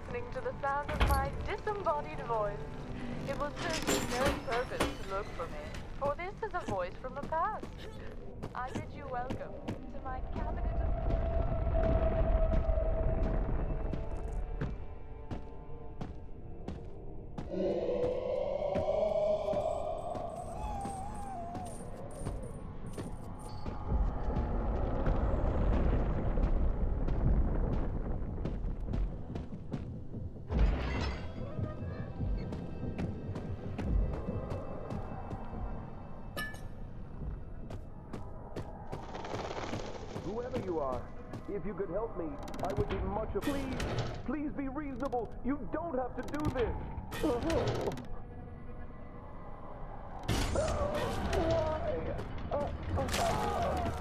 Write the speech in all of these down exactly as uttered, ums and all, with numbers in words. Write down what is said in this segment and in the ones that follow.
listening to the sound of my disembodied voice. It will serve you no purpose to look for me, for this is a voice from the past. I bid you welcome to my cabinet of... Whoever you are, if you could help me, I would be much of... Please, please be reasonable. You don't have to do this. Oh. Oh, why? Oh, oh, oh.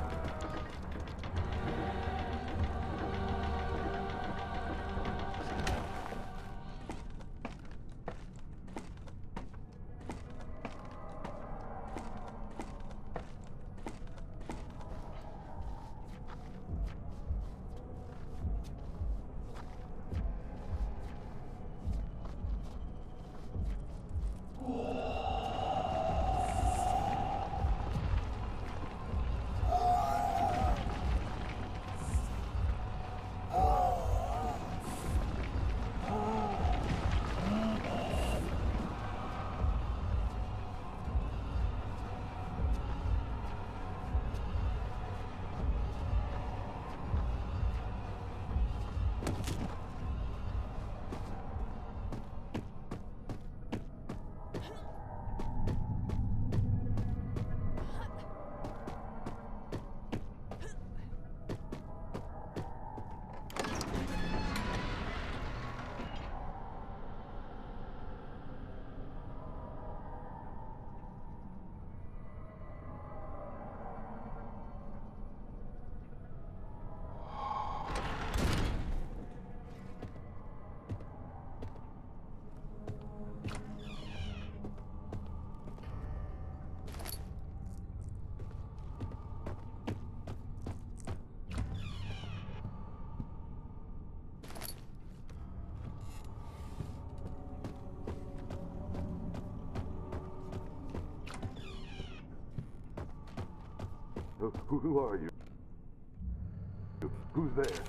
Who, who are you? Who's there?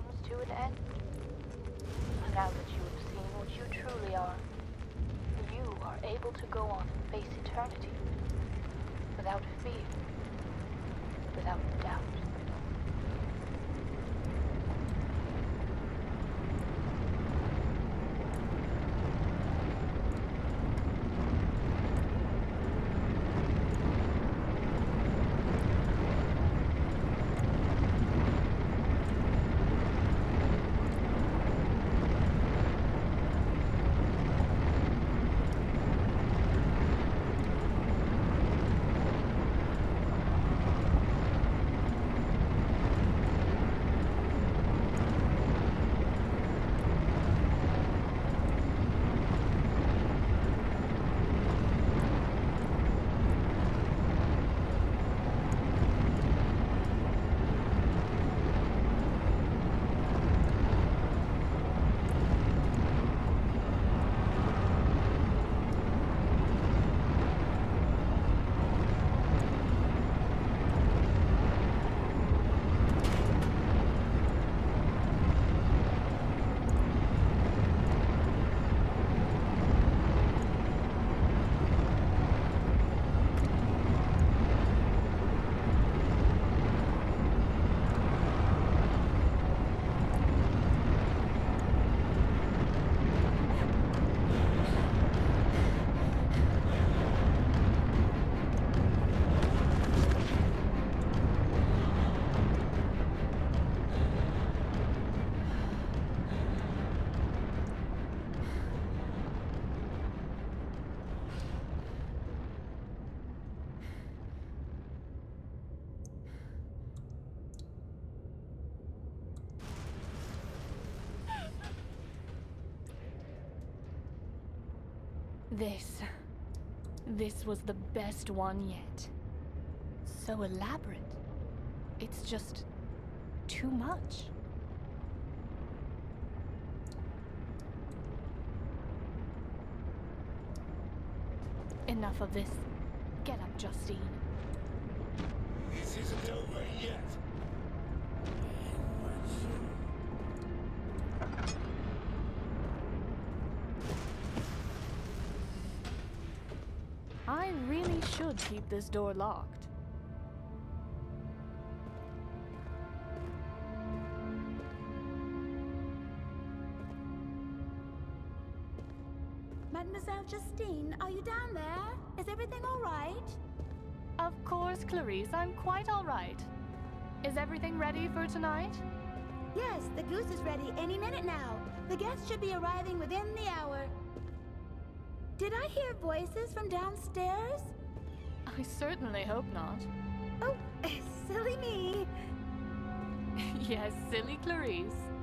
comes to an end. Now that you have seen what you truly are, you are able to go on and face eternity without fear, without doubt. This... this was the best one yet. So elaborate. It's just... too much. Enough of this. Get up, Justine. This isn't over yet. I really should keep this door locked. Mademoiselle Justine, are you down there? Is everything all right? Of course, Clarice, I'm quite all right. Is everything ready for tonight? Yes, the goose is ready any minute now. The guests should be arriving within the hour. Did I hear voices from downstairs? I certainly hope not. Oh, silly me. Yes, silly Clarice.